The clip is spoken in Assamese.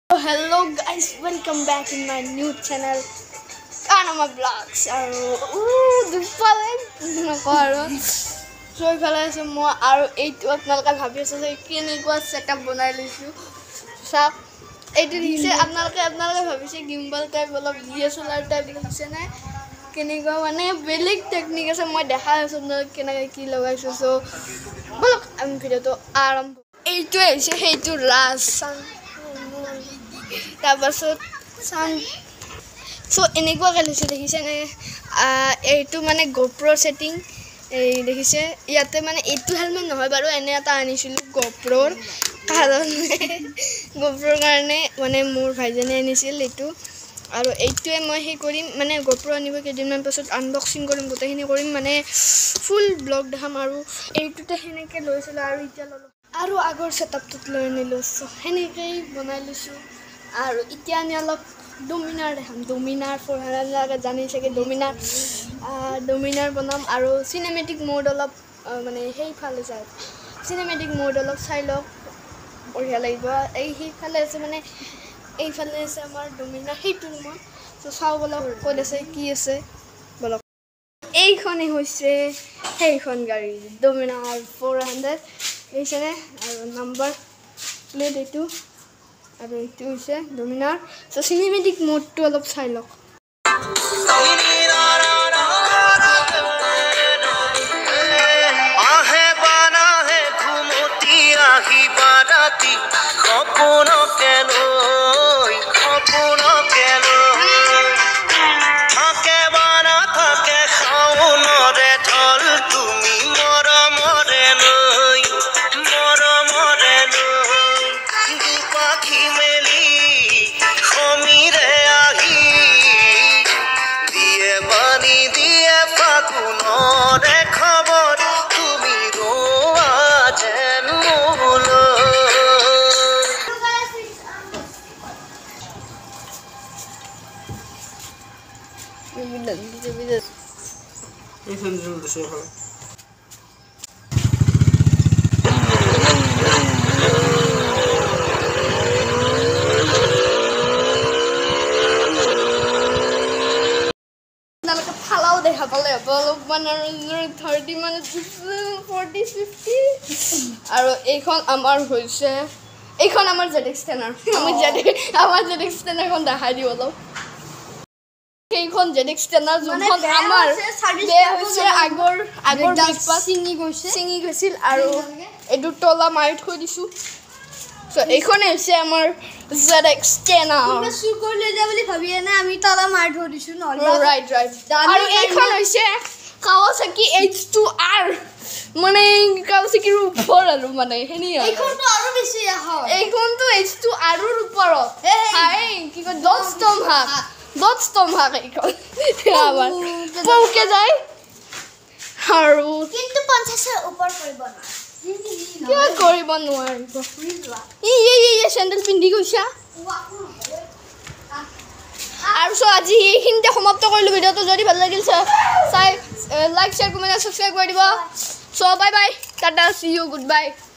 Hello guys, welcome back in my new channel Kanama Vlogs. So ifale ase moi aru eitu apnaloke bhabi ase je kini ko setup banai lisu sa eitu dise apnaloke bhabise gimbal type olop DSLR type dise na kini ko mane belik technique ase moi dekha asu na kenaka ki lagaisu so bolok am video to aram eitu ase heitu last তাৰপাছত so এনেকুৱা কৰিছে দেখিছে নে এইটো মানে GoPro সেটিং এই দেখিছে ইয়াতে মানে এইটো হেলমেট নহয় বাৰু এনে এটা আনিছিলো GoProৰ কাৰণে মানে মোৰ ভাইজনে আনিছিল এইটো আৰু এইটোৱে মই হে কৰিম মানে GoPro আনিব কেদিনমান পাছত আনবক্সিং কৰিম গোটেইখিনি কৰিম মানে ফুল ব্লগ দেখাম আৰু এইটোতে হেনেকে লৈছিল আৰু ইটা ললো আৰু আগৰ সেটআপটো লৈ নিলো সো হেনেকেই বনাই লৈছো আৰু ইতিয়া আমি অলপ dominar দেখাম dominar 400 লাগে জানিছে কি dominar বনাম আৰু সিনেমেটিক মোড অলপ মানে হেই ফালে যায় সিনেমেটিক মোড অলপ চাই লওক বঢ়িয়া লাগিব এই হি ফালে আছে মানে এই ফালে আছে আমাৰ dominar হেইটো মই তো চাও বলক কত আছে কি আছে বলক এইখনে হৈছে হেইখন গাড়ী dominar 400 এইছনে আৰু নাম্বাৰ প্লেট এইটো আৰু এইটো হৈছে dominar so cinematic mode to অলপ চাই লওক আহে বানা হে ঘুমতি আহি বারাতি খপন কেলই থাকে বানা থাকে খাওনরে ঢল তুমি মরমরে লই দেখা পালে অলপমান আৰু 30 মানে 40 50 আৰু এইখন আমাৰ হৈছে এইখন আমাৰ ZX টেনাৰ আমাৰ ZX টেনাৰখন দেখাই দিও অলপ এইখন ZX টেনাৰ যোনখন আমাৰ বেয়া হৈছে আগৰ সিঙি গৈছিল আৰু এডু তলা মাৰি থৈ দিছো so এইখন হৈছে আমাৰ ZX টেনাৰ তুমি চুৰ কৰিলে যা বুলি ভাবিয়ে না আমি তলা মাৰি থৈ দিছো নহলে ৰাইট আৰু এইখন হৈছে Kawasaki H2R মানে Kawasaki ৰ ওপৰ আৰু মানে হেনি এইখনটো আৰু বেছি হয় এইখনটো H2R ৰ ওপৰত হাই কি কয় 10 টম হাক এইখন আবার পৌকে যায় আৰু কিন্তু 50 ৰ ওপৰ কৰিব না কি কৰিব নোৱাৰিব ই স্যান্ডেল পিন্ধি গৈছা আৰু সো আজি এইখিনিতে সমাপ্ত কৰিলো ভিডিওটো যদি ভাল লাগিল চাই লাইক শেয়াৰ কমেন্ট সাবস্ক্ৰাইব কৰি দিব so bye bye tata see you good bye